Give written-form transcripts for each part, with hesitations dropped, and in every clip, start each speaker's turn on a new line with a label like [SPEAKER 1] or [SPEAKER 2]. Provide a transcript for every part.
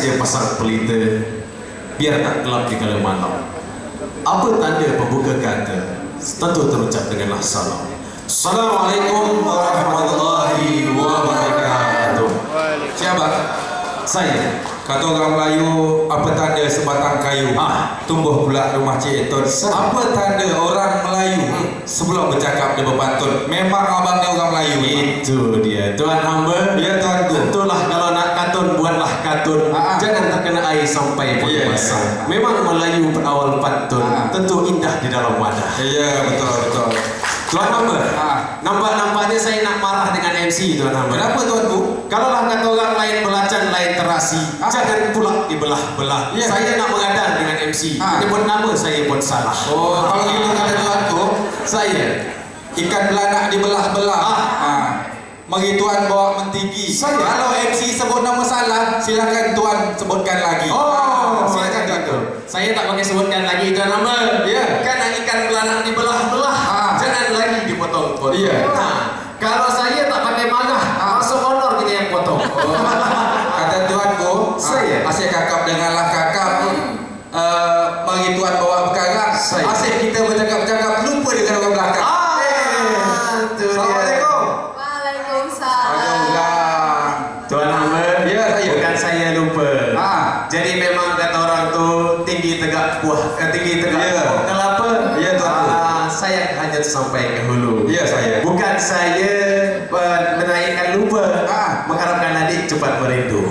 [SPEAKER 1] saja pasang pelita, biar tak gelap di kala malam. Apa tanda pembuka kata? Tentu terucap dengan salam. Assalamualaikum warahmatullahi wabarakatuh.
[SPEAKER 2] Siapa?
[SPEAKER 1] Saya.
[SPEAKER 2] Kata orang Melayu, apa tanda sebatang kayu tumbuh pula rumah Cik Eton. Apa tanda orang Melayu sebelum bercakap dia berpantun? Memang abang ni orang Melayu.
[SPEAKER 1] Itu dia, tuan hamba.
[SPEAKER 2] Ya tuanku.
[SPEAKER 1] Tentulah kalau nak katun, buatlah katun. Jangan terkena air sampai pun basah. Memang Melayu berawal pantun, tentu indah di dalam wadah.
[SPEAKER 2] Ya, betul.
[SPEAKER 1] Tuan hamba, nampak-nampaknya saya nak marah dengan MC, tuan hamba.
[SPEAKER 2] Kenapa tuanku?
[SPEAKER 1] Kalaulah kata orang lain belacan, lain terasi, jangan pula dibelah-belah. Saya nak mengadang dengan MC. Menyebut nama saya pun salah.
[SPEAKER 2] Oh, kalau gitu kata tuanku,
[SPEAKER 1] saya
[SPEAKER 2] ikan belanak dibelah-belah. Mari tuan bawa mentigi. Kalau MC sebut nama salah, silakan tuan sebutkan lagi.
[SPEAKER 1] Silakan tuan. Saya tak pakai sebutkan lagi, tuan hamba.
[SPEAKER 2] Ya.
[SPEAKER 1] Kan ikan belanak dibelah-belah, jangan lagi dipotong-potong.
[SPEAKER 2] Ya.
[SPEAKER 1] Kalau saya tak pakai marah, masuk honor kita yang potong.
[SPEAKER 2] Kata tuanku,
[SPEAKER 1] Saya.
[SPEAKER 2] asyik kakap denganlah kakap. Mari tuan bawa perkara.
[SPEAKER 1] Saya.
[SPEAKER 2] Asyik kita bercakap-cakap lupa dengan orang belakang. Assalamualaikum.
[SPEAKER 3] Waalaikumsalam.
[SPEAKER 1] Tuan hamba,
[SPEAKER 2] Ya, saya.
[SPEAKER 1] bukan saya lupa. Jadi memang kata orang tu tinggi tegak buah, tinggi tegak pokok kelapa.
[SPEAKER 2] Ya, tuan.
[SPEAKER 1] Saya hanya sampai ke hulu.
[SPEAKER 2] Ya, saya.
[SPEAKER 1] Bukan saya menaikkan lupa, mengharapkan adik cepat merindu.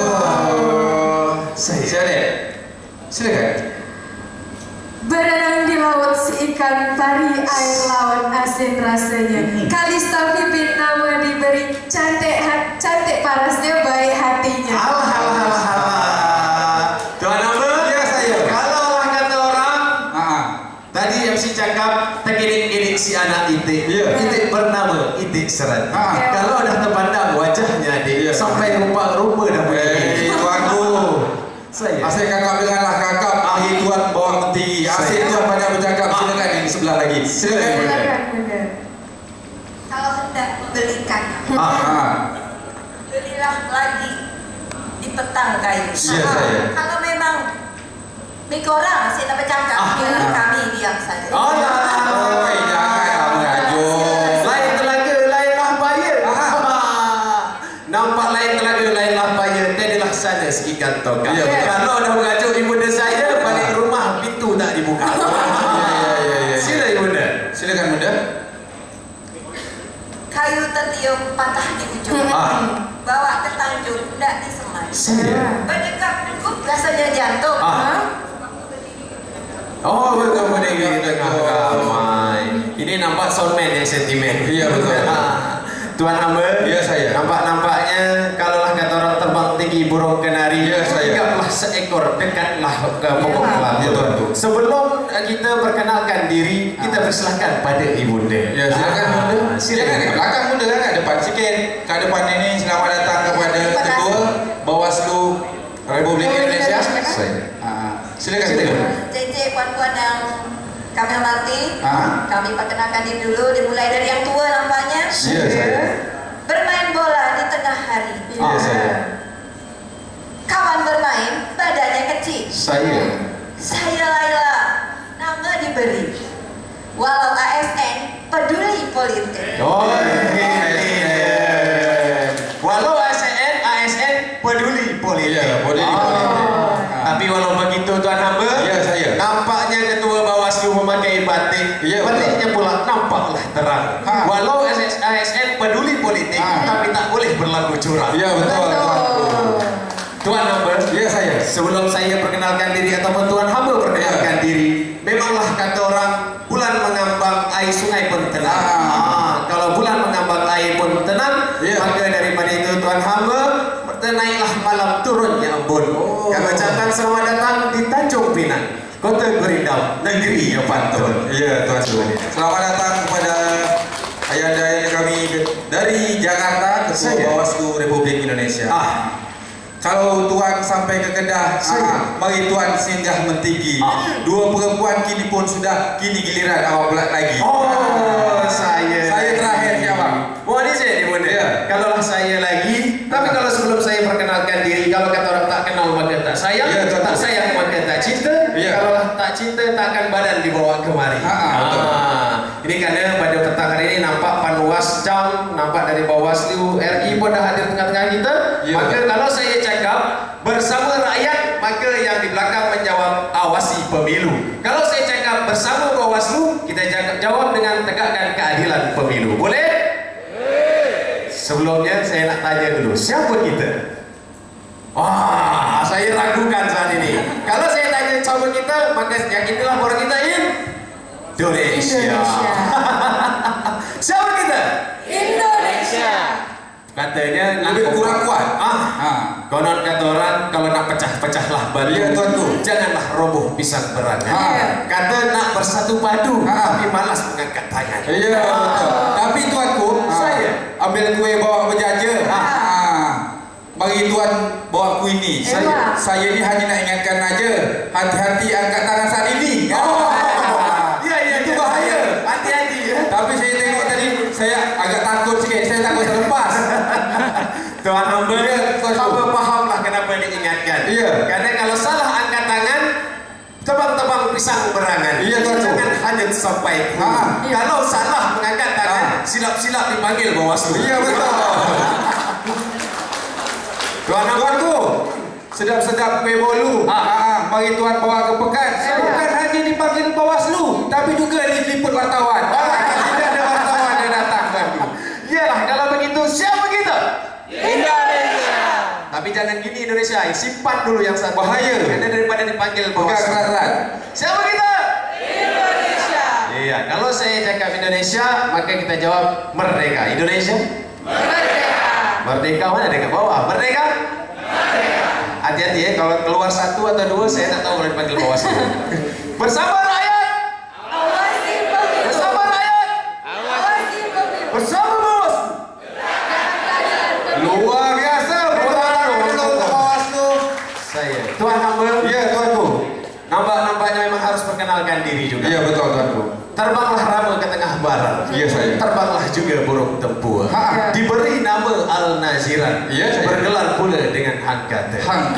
[SPEAKER 2] Saya. Silakan.
[SPEAKER 3] Berenang di laut si ikan pari, air laut asin rasanya. Kalista Pipin nama diberi, cantik parasnya, baik hatinya.
[SPEAKER 1] Tuan hamba,
[SPEAKER 2] Ya, saya.
[SPEAKER 1] kalaulah kata orang, tadi MC cakap terkidik-kidik si anak Itik.
[SPEAKER 2] Ya.
[SPEAKER 1] Itik bernama Itik Serat.
[SPEAKER 3] Ya.
[SPEAKER 1] Kalau dah terpandang wajahnya adik,
[SPEAKER 2] Ya.
[SPEAKER 1] sampai rupa-rupa dah begini.
[SPEAKER 2] Tuanku.
[SPEAKER 1] Saya.
[SPEAKER 2] Asyik kakap denganlah kakap. Mari tuan bawa mentigi. Asyik tuan banyak bercakap. Silakan di sebelah lagi. Silakan.
[SPEAKER 3] Silakan, Bunda.
[SPEAKER 4] Kalau hendak membelikan, belilah lagi di petang kayu.
[SPEAKER 2] Ya, saya.
[SPEAKER 4] Kalau memang mikorang asyik nak bercakap, kami diam saja.
[SPEAKER 2] Jangan mengajuk.
[SPEAKER 1] Lain telaga, lainlah bayar. Nampak lain telaga, lainlah bayar. Tadilah sana sekian toga.
[SPEAKER 2] Ya, betul.
[SPEAKER 1] Kalau dah mengajuk ibunda saya, balik rumah pintu tak dibuka. Sila ibunda.
[SPEAKER 2] Silakan bunda.
[SPEAKER 4] Kayu tertiup patah di ujung. Bawa ke Tanjung, tidak disemai.
[SPEAKER 1] Saya.
[SPEAKER 4] Berdekap-dekap rasanya jantung.
[SPEAKER 1] Oh, betul berdiri tengah ramai. Ini nampak soundman yang sentimen.
[SPEAKER 2] Ya, betul.
[SPEAKER 1] Tuan hamba,
[SPEAKER 2] Ya, saya.
[SPEAKER 1] Nampaknya kalaulah kata orang terbang tinggi burung kenari,
[SPEAKER 2] Ya, saya.
[SPEAKER 1] hinggaplah seekor, dekatlah ke pokok kelapa.
[SPEAKER 2] Ya, tuanku.
[SPEAKER 1] Sebelum kita perkenalkan diri, kita persilahkan pada ibunda.
[SPEAKER 2] Ya, silakan bunda. Silakan ke belakang bunda, kan kat depan sikit. Kat depan ini selamat datang kepada Ketua Bawaslu Republik Indonesia.
[SPEAKER 1] Saya.
[SPEAKER 2] Silakan bunda.
[SPEAKER 4] Cik-cik, puan-puan yang kami hormati, kami perkenalkan diri dulu, dimulai dari yang tua nampaknya.
[SPEAKER 2] Ya, saya.
[SPEAKER 4] Bermain bola di tengah hari.
[SPEAKER 2] Ya, saya.
[SPEAKER 4] Kawan bermain, badannya kecil.
[SPEAKER 2] Saya.
[SPEAKER 4] Saya Laila, nama diberi. Walau ASN, peduli politik.
[SPEAKER 1] Walau ASN peduli politik.
[SPEAKER 2] Ya, peduli politik.
[SPEAKER 1] Tapi walau begitu tuan hamba,
[SPEAKER 2] Ya, saya.
[SPEAKER 1] nampaknya ketua Bawaslu memakai batik.
[SPEAKER 2] Ya, betul.
[SPEAKER 1] Batiknya pula nampaklah terang. Walau ASN peduli politik, tapi tak boleh berlaku curang.
[SPEAKER 2] Ya, betul.
[SPEAKER 1] Tuan hamba,
[SPEAKER 2] Ya, saya.
[SPEAKER 1] sebelum saya perkenalkan diri ataupun tuan hamba perkenalkan diri, memanglah kata orang bulan mengambang air sungai pun tenang. Kalau bulan mengambang air pun tenang, maka daripada itu tuan hamba naiklah malam turunnya embun. Kami ucapkan selamat datang di Tanjung Pinang, Kota Gerindau, negeri yang pantun.
[SPEAKER 2] Ya, tuan. Selamat datang kepada ayah-ayah kami dari Jakarta, Ketua
[SPEAKER 1] Saya.
[SPEAKER 2] Bawaslu Republik Indonesia. Kalau tuan sampai ke Kedah, mari tuan singgah mentigi. Dua perempuan kini pun sudah giliran awak pula lagi. Saya terakhir ya bang.
[SPEAKER 1] Mohon izin ibunda. Kalaulah saya lagi, tapi kalau sebelum saya perkenalkan diri, kalau kata orang tak kenal kenal maka tak sayang, tak sayang maka tak cinta. Kalau tak cinta takkan badan dibawa kemari. Ini karena pada petang hari ini nampak Panwas Jam, nampak dari Bawaslu RI pun dah hadir tengah-tengah kita. Maka kalau saya cakap bersama rakyat, maka yang di belakang menjawab awasi pemilu. Kalau saya cakap bersama Bawaslu, kita jawab dengan tegakkan keadilan pemilu. Boleh? Sebelumnya saya nak tanya dulu, siapa kita? Wah, saya ragukan saat ini. Kalau saya tanya siapa kita, maka yakinlah orang kita Indonesia. Siapa kita?
[SPEAKER 3] Indonesia.
[SPEAKER 1] Katanya
[SPEAKER 2] lebih kurang kuat.
[SPEAKER 1] Konon kata orang kalau nak pecah-pecahlah batu.
[SPEAKER 2] Iya tuanku.
[SPEAKER 1] Janganlah roboh pisang berangan. Kata nak bersatu padu, tapi malas mengangkat tangan.
[SPEAKER 2] Iya betul. Tapi tuanku,
[SPEAKER 1] saya
[SPEAKER 2] ambil kue bawa berjaja. Bagi tuan bawa kue ini. Saya ni hanya nak ingatkan aja, hati-hati angkat tangan saat ini. Itu bahaya.
[SPEAKER 1] Hati-hati ya.
[SPEAKER 2] Tapi saya tengok tadi, saya agak takut sikit. Saya takut terlepas.
[SPEAKER 1] Tuan hamba fahamlah kenapa diingatkan. Karena kalau salah angkat tangan, tebang-tebang pisang berangan. Jangan hanya sampai kalau salah mengangkat tangan, silap-silap dipanggil Bawaslu.
[SPEAKER 2] Iya betul. Tuanku, sedap-sedap kue bolu. Mari tuan bawa ke pekan. Bukan hanya dipanggil Bawaslu, tapi juga diliput wartawan. Tidak ada wartawan yang datang tuanku.
[SPEAKER 1] Iyalah, kalau begitu siapa kita?
[SPEAKER 3] Indonesia.
[SPEAKER 1] Tapi jangan gini Indonesia, simpan dulu yang sangat
[SPEAKER 2] bahaya.
[SPEAKER 1] Karena daripada dipanggil Bawaslu. Siapa kita?
[SPEAKER 3] Indonesia.
[SPEAKER 1] Iya, kalau saya cakap Indonesia, maka kita jawab merdeka. Indonesia?
[SPEAKER 3] Merdeka.
[SPEAKER 1] Merdeka mana dekat bawah? Merdeka? Merdeka. Hati-hati ya, kalau keluar satu atau dua, saya tak tahu kalau dipanggil Bawaslu. Bersama rakyat.
[SPEAKER 3] Awasi pemilu.
[SPEAKER 1] Bersama rakyat.
[SPEAKER 3] Awasi pemilu.
[SPEAKER 1] Bersama Bawaslu.
[SPEAKER 2] Luar biasa. Bawaslu.
[SPEAKER 1] Saya. Tuan hamba.
[SPEAKER 2] Iya tuanku.
[SPEAKER 1] Nampaknya memang harus perkenalkan diri juga.
[SPEAKER 2] Iya betul tuanku.
[SPEAKER 1] Terbanglah rama ke tengah barat.
[SPEAKER 2] Iya saya.
[SPEAKER 1] Terbanglah juga burung tempur. Diberi nama Al-Naziran.
[SPEAKER 2] Iya saya.
[SPEAKER 1] Bergelar pula dengan Hangkata.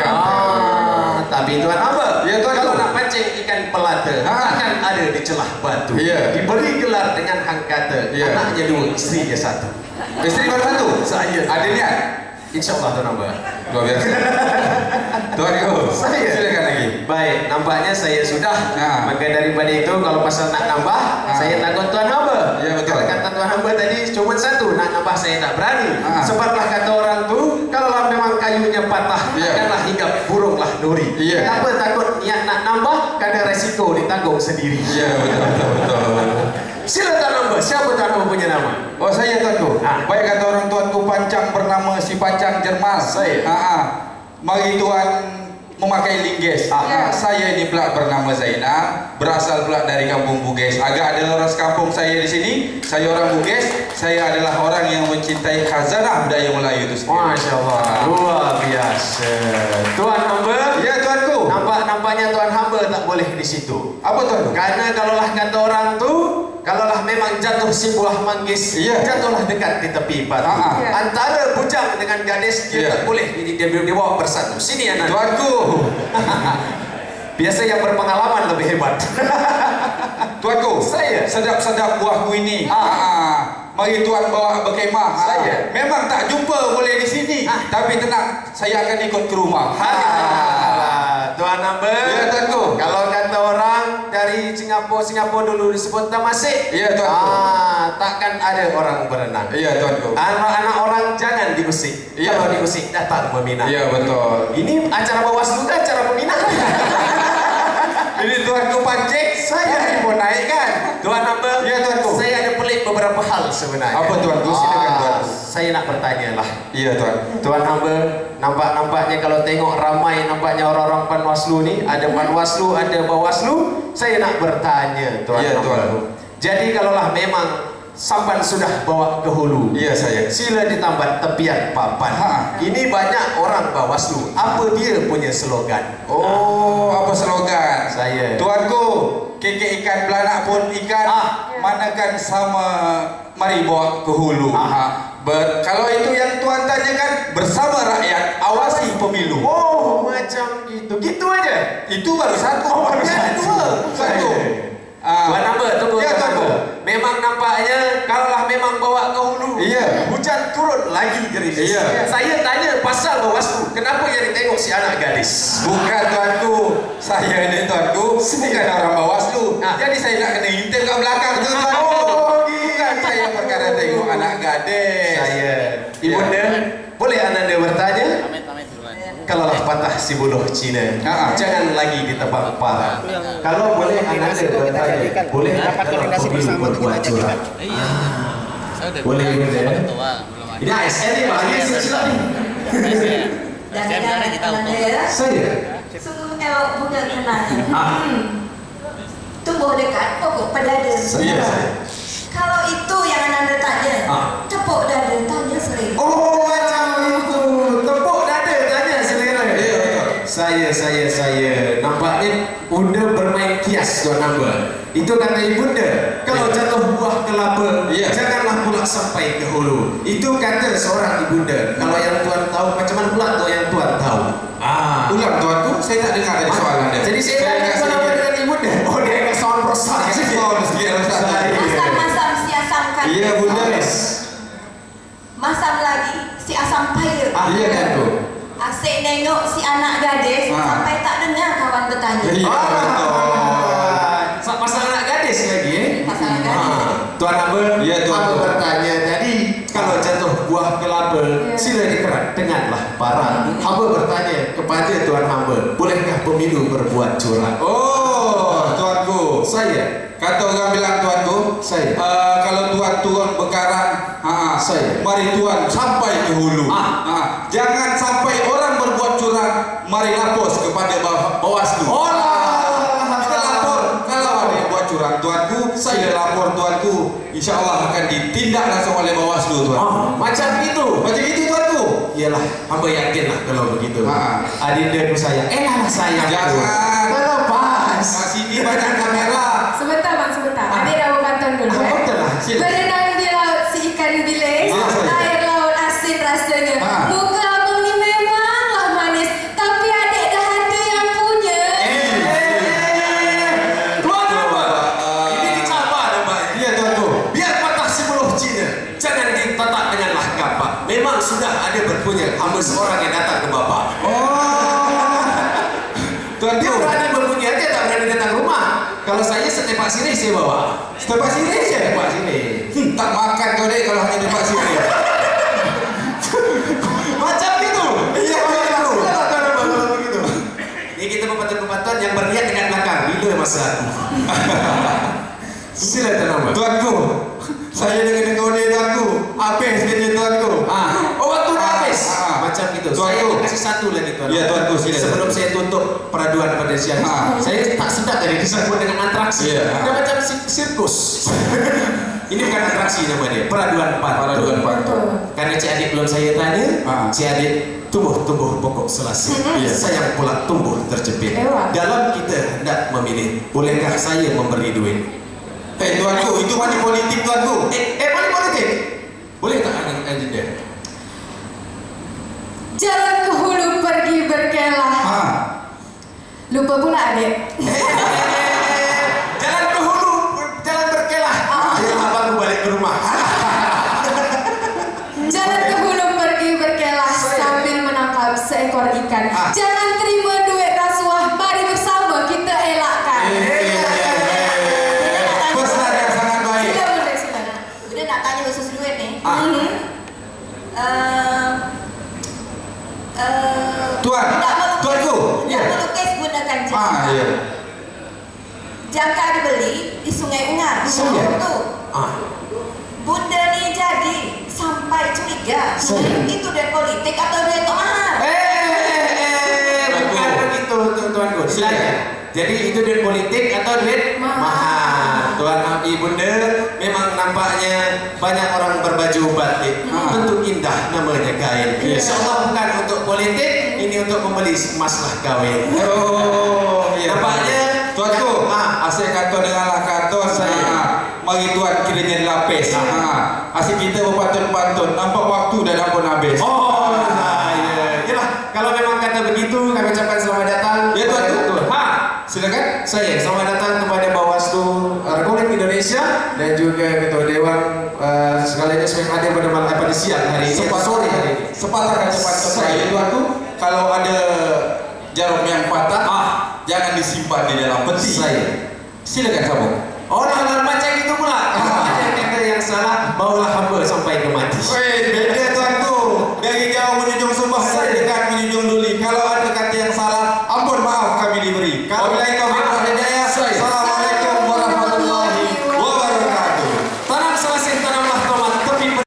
[SPEAKER 1] Tapi tuan hamba, kalau nak pancing ikan pelata, akan ada di celah batu. Diberi gelar dengan Hangkata. Anaknya 2, isterinya 1.
[SPEAKER 2] Isteri baru 1?
[SPEAKER 1] Saya.
[SPEAKER 2] Ada niat?
[SPEAKER 1] InsyaAllah tuan hamba.
[SPEAKER 2] Luar biasa. Tuanku, silakan lagi.
[SPEAKER 1] Baik, nampaknya saya sudah. Maka daripada itu, kalau pasal nak nambah, saya takut tuan hamba.
[SPEAKER 2] Ya betul.
[SPEAKER 1] Kata tuan hamba tadi cuma 1, nak nambah saya tak berani. Sebablah kata orang tu, kalaulah memang kayunya patah, takkanlah hinggap burunglah duri. Kenapa takut niat nak nambah? Kadang resiko ditanggung sendiri.
[SPEAKER 2] Iya betul.
[SPEAKER 1] Sila tuan hamba, siapa tuan hamba punya nama?
[SPEAKER 2] Oh saya tuanku. Baik kata orang tuanku pancang bernama si Pancang Jermal.
[SPEAKER 1] Saya.
[SPEAKER 2] Mari tuan memakai lingges. Saya ini pula bernama Zainal, berasal pula dari kampung Bugis. Agak ada orang kampung saya di sini. Saya orang Bugis. Saya adalah orang yang mencintai khazanah budaya Melayu itu sendiri.
[SPEAKER 1] Masya Allah, luar biasa. Tuan hamba?
[SPEAKER 2] Ya tuanku.
[SPEAKER 1] Nampaknya tuan hamba tak boleh di situ.
[SPEAKER 2] Apa tuanku?
[SPEAKER 1] Karena kalaulah kata orang tu, kalaulah memang jatuh si buah manggis, jatuhlah dekat di tepi batu. Antara bujang dengan gadis, dia tak boleh dibawa bersatu. Sini anak.
[SPEAKER 2] Tuanku.
[SPEAKER 1] Biasa yang berpengalaman lebih hebat.
[SPEAKER 2] Tuanku,
[SPEAKER 1] saya.
[SPEAKER 2] Sedap-sedap buahku ini. Mari tuan bawa berkemah.
[SPEAKER 1] Saya.
[SPEAKER 2] Memang tak jumpa boleh di sini. Tapi tenang, saya akan ikut ke rumah.
[SPEAKER 1] Tuan hamba.
[SPEAKER 2] Ya tuanku.
[SPEAKER 1] Kalau kata orang dari Singapura dulu disebut Tamasik.
[SPEAKER 2] Ya tuanku.
[SPEAKER 1] Takkan ada orang berenang.
[SPEAKER 2] Iya tuanku.
[SPEAKER 1] Anak-anak orang jangan diusik. Kalau diusik datang meminang.
[SPEAKER 2] Iya betul.
[SPEAKER 1] Ini acara Bawaslu ke acara peminat?
[SPEAKER 2] Ini tuanku pancing, saya mau naik kan?
[SPEAKER 1] Tuan hamba.
[SPEAKER 2] Ya tuanku.
[SPEAKER 1] Saya ada pelik beberapa hal sebenarnya.
[SPEAKER 2] Apa tuanku? Silakan tuanku.
[SPEAKER 1] Saya nak bertanya lah.
[SPEAKER 2] Iya tuan.
[SPEAKER 1] Tuan hamba, nampaknya kalau tengok ramai nampaknya orang-orang Panwaslu ni, ada Panwaslu, ada Bawaslu. Saya nak bertanya tuan hamba.
[SPEAKER 2] Tuanku.
[SPEAKER 1] Jadi kalaulah memang sampan sudah bawa ke hulu,
[SPEAKER 2] iya saya.
[SPEAKER 1] sila ditambat tepian papan. Ini banyak orang Bawaslu. Apa dia punya slogan?
[SPEAKER 2] Apa slogan?
[SPEAKER 1] Saya.
[SPEAKER 2] Tuanku, kekek ikan belanak pun ikan. Manakan sama, mari bawa ke hulu. Kalau itu yang tuan tanyakan, bersama rakyat awasi pemilu.
[SPEAKER 1] Macam Begitu aja.
[SPEAKER 2] Itu baru satu.
[SPEAKER 1] Oh, baru
[SPEAKER 2] satu.
[SPEAKER 1] Tuan Hamba, tunggu.
[SPEAKER 2] Ya, tunggu.
[SPEAKER 1] Memang nampaknya kalaulah memang bawa ke hulu,
[SPEAKER 2] Iya.
[SPEAKER 1] hujan turun lagi gerimis.
[SPEAKER 2] Iya.
[SPEAKER 1] Saya tanya pasal Bawaslu, kenapa yang ditengok si anak gadis?
[SPEAKER 2] Bukan tuanku, saya ini tuanku bukan orang Bawaslu. Jadi saya nak kena intel kat belakang tu tuan. Bukan saya perkara tengok anak gadis.
[SPEAKER 1] Saya, Ibunda, boleh Ananda bertanya? Kalaulah patah si bodoh Cina, jangan lagi ditebak parah. Kalau boleh Ananda bertanya, boleh kalau pemilu berbuat curang? Boleh Ibunda. Ini ASN ni, Pak. Ini silap ni.
[SPEAKER 4] Dan Ananda
[SPEAKER 1] Saya.
[SPEAKER 4] sungguh elok muda kenanya. Tumbuh dekat pokok pedada.
[SPEAKER 1] Saya.
[SPEAKER 4] Kalau itu yang Ananda tanya, tepuk dada tanya selera.
[SPEAKER 1] Oh, macam itu. Tepuk dada tanya selera. Saya. Nampaknya Bunda bermain kias, Tuan Hamba. Itu kata Ibunda. Kalau jatuh buah kelapa, janganlah pula sampai ke hulu. Itu kata seorang Ibunda. Kalau yang Tuan tahu, macam mana pula tu yang Tuan tahu?
[SPEAKER 2] Ulang tuanku, saya tak dengar dari soalan dia.
[SPEAKER 1] Jadi saya tanya Tuan Hamba dengan Ibunda. Oh, dia ingat soal rosak.
[SPEAKER 4] Masam-masam si asam kan.
[SPEAKER 2] Iya, Bunda.
[SPEAKER 4] Masam lagi si asam paya.
[SPEAKER 2] Iya kan tu.
[SPEAKER 4] Asyik nengok si anak gadis sampai tak dengar kawan bertanya.
[SPEAKER 2] Iya, betul.
[SPEAKER 1] Pasal anak gadis lagi
[SPEAKER 4] Pasal anak gadis.
[SPEAKER 1] Tuan Hamba,
[SPEAKER 2] Ya, Tuan
[SPEAKER 1] Hamba
[SPEAKER 2] Hamba.
[SPEAKER 1] bertanya tadi, kalau jatuh buah kelapa, sila dikerat denganlah parah. Hamba bertanya kepada Tuan Hamba, bolehkah pemilu berbuat curang?
[SPEAKER 2] Oh, tuanku.
[SPEAKER 1] Saya.
[SPEAKER 2] Kata orang bilang tuanku,
[SPEAKER 1] Saya.
[SPEAKER 2] kalau tuan turun bekarang,
[SPEAKER 1] Saya.
[SPEAKER 2] mari tuan sampai ke hulu. Jangan sampai orang berbuat curang, mari lapor kepada Bawaslu. Kita lapor. Kalau ada yang buat curang tuanku, saya lapor tuanku. InsyaAllah akan ditindak langsung oleh Bawaslu tuan.
[SPEAKER 1] Macam itu.
[SPEAKER 2] Macam itu tuanku.
[SPEAKER 1] Iyalah, hamba yakinlah kalau begitu. Adindaku sayang. Lah sayang.
[SPEAKER 2] Jangan.
[SPEAKER 1] Terlepas.
[SPEAKER 2] Sini banyak kamera.
[SPEAKER 3] Sebentar bang, sebentar. Adik dah berkatan dulu.
[SPEAKER 1] Betul lah. Sila.
[SPEAKER 3] Berenang di laut si ikan bilis, air laut asin rasanya. Muka abang ni memanglah manis, tapi adik dah ada yang punya.
[SPEAKER 1] Tuan Hamba, ini dicabar nampaknya.
[SPEAKER 2] Iya tuanku.
[SPEAKER 1] Biar patah sebuluh Cina, jangan ditatak denganlah kapak. Memang sudah ada berpunya, hamba seorang yang datang ke Bapak. Dia
[SPEAKER 2] Tuanku.
[SPEAKER 1] berani berpunya aja, tak berani datang rumah. Kalau saya setepak sirih saya bawa.
[SPEAKER 2] Setepak sirih je?
[SPEAKER 1] Setepak sirih.
[SPEAKER 2] Tak makan kau dek kalau hanya dapat sirih.
[SPEAKER 1] Macam itu.
[SPEAKER 2] Iya, begitu.
[SPEAKER 1] Silalah Tuan Hamba kalau begitu. Ini kita pembantu-pembantuan yang berniat dekat belakang. Bila masa aku? Sila Tuan Hamba.
[SPEAKER 2] Tuanku, saya dengan kau ni tuanku. Habis kerja tuanku.
[SPEAKER 1] Waktu dah habis. Macam itu. Saya
[SPEAKER 2] Tuanku.
[SPEAKER 1] kasih satu lagi Tuan.
[SPEAKER 2] Ya, tuanku, sila.
[SPEAKER 1] Sebelum saya tutup peraduan pada siang. Saya tak sedap tadi disambut dengan atraksi.
[SPEAKER 2] Ya.
[SPEAKER 1] Dia macam sirkus. Ini bukan atraksi nama dia, peraduan pantun. Karena Cik Adik belum saya tanya, Cik Adik tumbuh pokok selasi. Sayang pula tumbuh terjepit. Dalam kita hendak memilih, bolehkah saya memberi duit?
[SPEAKER 2] Tuanku, itu money politik tuanku.
[SPEAKER 1] Money politik? Boleh tak agenda?
[SPEAKER 3] Jalan ke hulu pergi berkelah. Lupa pula adik.
[SPEAKER 1] Jalan ke hulu, jalan berkelah. Ayo abang balik ke rumah.
[SPEAKER 3] Jalan ke hulu pergi berkelah sambil menangkap seekor ikan. Jangan terima duit rasuah, mari bersama kita elakkan.
[SPEAKER 2] Pesan yang sangat baik.
[SPEAKER 3] Sila boleh, sila.
[SPEAKER 4] Udah nak tanya khusus duit ni.
[SPEAKER 2] Tuanku.
[SPEAKER 4] Tidak melukis gunakan jangka.
[SPEAKER 2] Ya.
[SPEAKER 4] Jangka dibeli di Sungai Ungar.
[SPEAKER 1] Sungai?
[SPEAKER 4] Tu. Bunda ni jadi sampai curiga. Itu duit politik atau duit Tok Mahal?
[SPEAKER 1] Bukan begitu tuanku. Silakan. Jadi itu duit politik atau duit mahal. Tuan Ibunda, memang nampaknya banyak orang berbaju batik. Bentuk indah namanya kain. InsyaAllah bukan untuk politik, ini untuk membeli masalah kawin. Nampaknya
[SPEAKER 2] Tuanku, asyik kata denganlah kata saya. Mari tuan kira jadi lapis. Asyik kita berpantun-pantun. Nampak waktu dah pun habis.
[SPEAKER 1] Yalah, kalau memang kata begitu, kami ucapkan selamat datang saya selamat datang kepada Bawaslu Republik Indonesia dan juga Ketua Dewan sekalian yang hadir pada siang hari ini. Sore hari ini.
[SPEAKER 2] Sepatah saya itu kalau ada jarum yang patah, jangan disimpan di dalam peti. Silakan sambung.
[SPEAKER 1] Orang macam itu pula. Kata yang salah, bawalah hamba sampai ke mati.
[SPEAKER 2] Beda